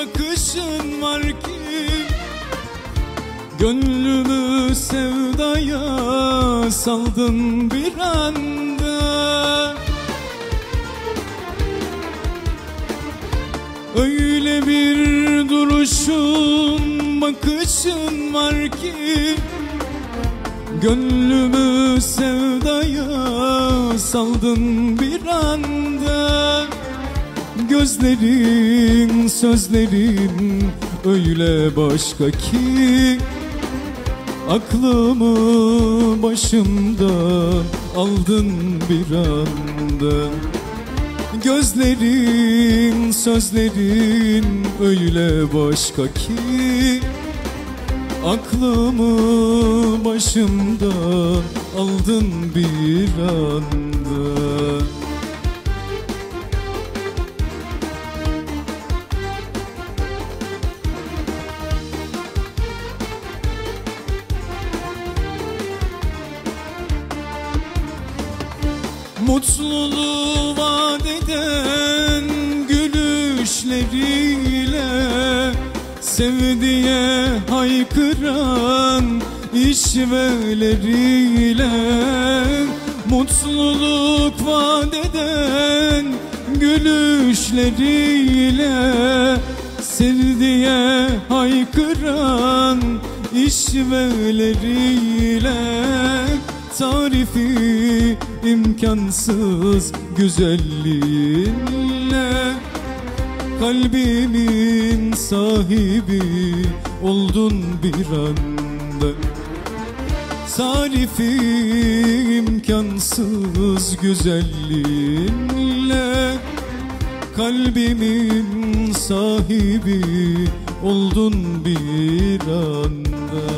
bakışın var ki gönlümü sevdaya saldın bir anda. Öyle bir duruşun, bakışın var ki gönlümü sevdaya saldın bir anda. Gözlerin, sözlerin öyle başka ki aklımı başımdan aldın bir anda. Gözlerin, sözlerin öyle başka ki aklımı başımdan aldın bir anda. Mutluluğu vaat eden gülüşleriyle, sevdiye haykıran işveleriyle, mutluluk vaat eden gülüşleriyle, sevdiye haykıran işveleriyle, tarifi imkansız güzelliğinle kalbimin sahibi oldun bir anda. Tarifi imkansız güzelliğinle kalbimin sahibi oldun bir anda.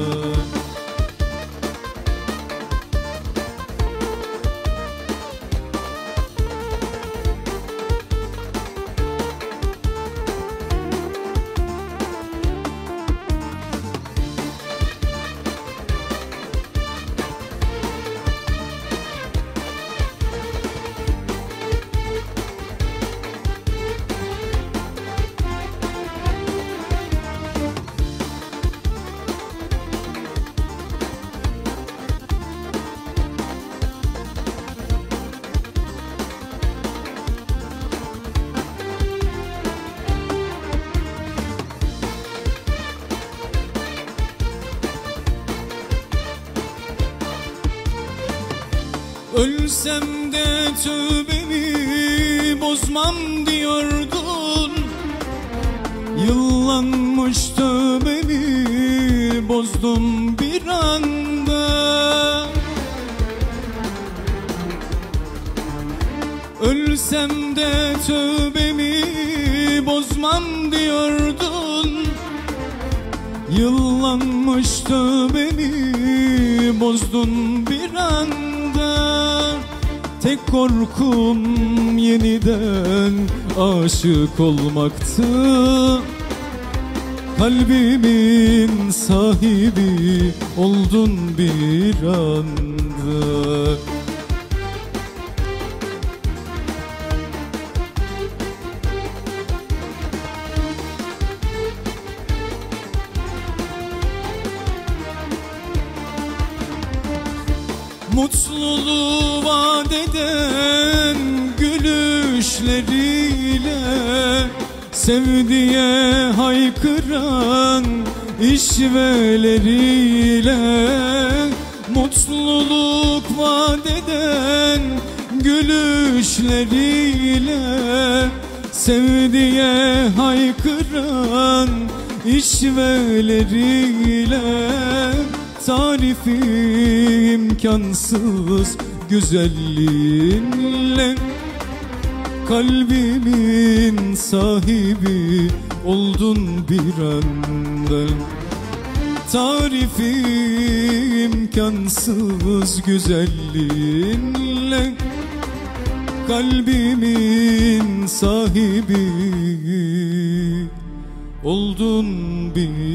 Ölsem de tövbemi bozmam diyordun, yıllanmış tövbemi bozdun bir anda. Ölsem de tövbemi bozmam diyordun, yıllanmış tövbemi bozdun bir anda. Tek korkum yeniden aşık olmaktı. Kalbimin sahibi oldun bir anda. Mutluluğu vaat eden gülüşleriyle, sevdiye haykıran işveleriyle, mutluluk vaat eden gülüşleriyle, sevdiye haykıran işveleriyle, tarifi imkansız güzelliğinle kalbimin sahibi oldun bir anda. Tarifi imkansız güzelliğinle kalbimin sahibi oldun bir